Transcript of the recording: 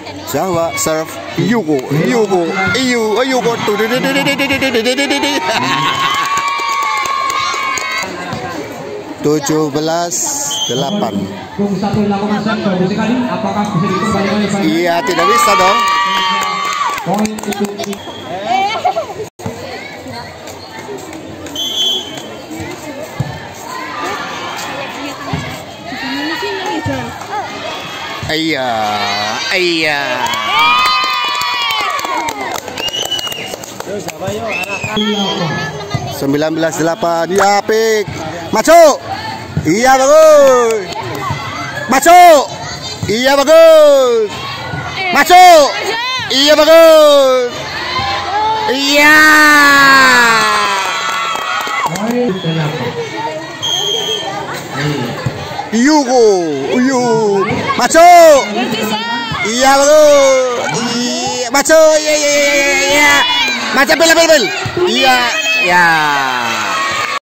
Jawa serve Yugo 17-8. Iya, tidak bisa dong. Iya. 19-8. Ya, Pik. Masuk. Iya, bagus. Masuk. Iya, bagus. Masuk. Iya, bagus. Iya. Yugo. Masuk. Iya, bagus. Iya, masuk. Iya. Macam bel. Iya. Ya.